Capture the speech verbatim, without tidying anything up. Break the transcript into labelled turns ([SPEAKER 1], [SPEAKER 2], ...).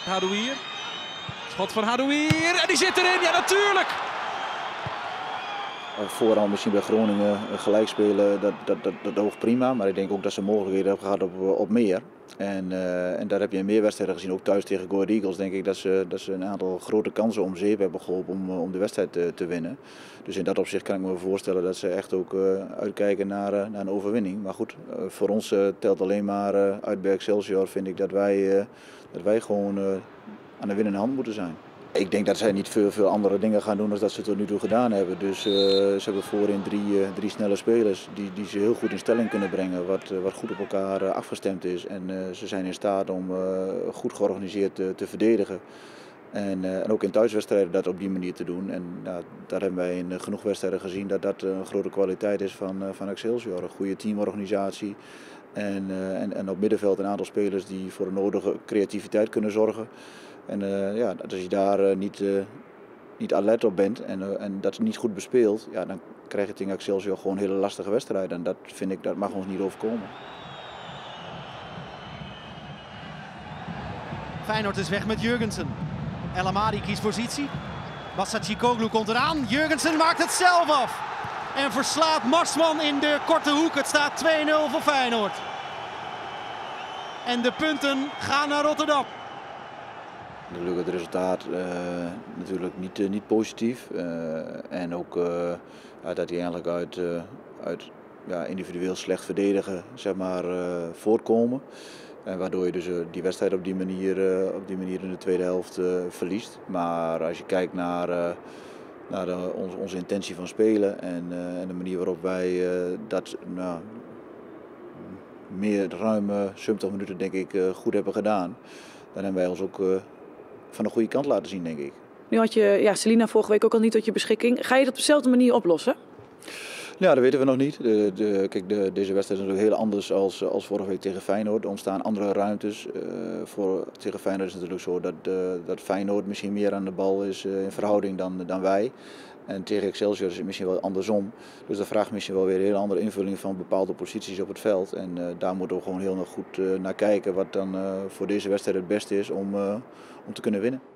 [SPEAKER 1] Hadouier. Schot van Hadouier. En die zit erin. Ja, natuurlijk.
[SPEAKER 2] Vooral misschien bij Groningen gelijk spelen, dat, dat, dat, dat oogt prima. Maar ik denk ook dat ze mogelijkheden hebben gehad op, op meer. En, uh, en daar heb je in meer wedstrijden gezien. Ook thuis tegen Go Ahead Eagles denk ik dat ze, dat ze een aantal grote kansen om zeep hebben geholpen om, om de wedstrijd te, te winnen. Dus in dat opzicht kan ik me voorstellen dat ze echt ook uh, uitkijken naar, uh, naar een overwinning. Maar goed, uh, voor ons uh, telt alleen maar uh, uit bij Excelsior vind ik dat wij, uh, dat wij gewoon uh, aan de winnende hand moeten zijn. Ik denk dat zij niet veel, veel andere dingen gaan doen dan dat ze tot nu toe gedaan hebben. Dus uh, ze hebben voorin drie, uh, drie snelle spelers die, die ze heel goed in stelling kunnen brengen. Wat, uh, wat goed op elkaar uh, afgestemd is. En uh, ze zijn in staat om uh, goed georganiseerd uh, te verdedigen. En, uh, en ook in thuiswedstrijden dat op die manier te doen. En uh, daar hebben wij in uh, genoeg wedstrijden gezien dat dat een grote kwaliteit is van, uh, van Excelsior. Een goede teamorganisatie. En, uh, en, en op middenveld een aantal spelers die voor de nodige creativiteit kunnen zorgen. En uh, ja, als je daar uh, niet, uh, niet alert op bent en, uh, en dat niet goed bespeelt, ja, dan krijg je tegen Excelsior gewoon hele lastige wedstrijden. En dat vind ik, dat mag ons niet overkomen.
[SPEAKER 3] Feyenoord is weg met Jurgensen. El Amadi kiest positie. Basacicoglu komt eraan. Jurgensen maakt het zelf af. En verslaat Marsman in de korte hoek. Het staat twee nul voor Feyenoord. En de punten gaan naar Rotterdam.
[SPEAKER 2] Natuurlijk het resultaat uh, natuurlijk niet, uh, niet positief. Uh, en ook uh, ja, dat hij eigenlijk uit, uh, uit ja, individueel slecht verdedigen zeg maar, uh, voortkomen. En waardoor je dus uh, die wedstrijd op die manier, uh, op die manier in de tweede helft uh, verliest. Maar als je kijkt naar, uh, naar de, onze, onze intentie van spelen en, uh, en de manier waarop wij uh, dat nou, meer ruim uh, zeventig minuten denk ik uh, goed hebben gedaan, dan hebben wij ons ook uh, van de goede kant laten zien, denk ik.
[SPEAKER 4] Nu had je ja, Celina vorige week ook al niet tot je beschikking. Ga je dat op dezelfde manier oplossen?
[SPEAKER 2] Ja, dat weten we nog niet. De, de, kijk, de, deze wedstrijd is natuurlijk heel anders als, als vorige week tegen Feyenoord. Er ontstaan andere ruimtes. Uh, voor, tegen Feyenoord is het natuurlijk zo dat, uh, dat Feyenoord misschien meer aan de bal is uh, in verhouding dan, dan wij. En tegen Excelsior is het misschien wel andersom. Dus dat vraagt misschien wel weer een hele andere invulling van bepaalde posities op het veld. En uh, daar moeten we gewoon heel nog goed uh, naar kijken wat dan uh, voor deze wedstrijd het beste is om, uh, om te kunnen winnen.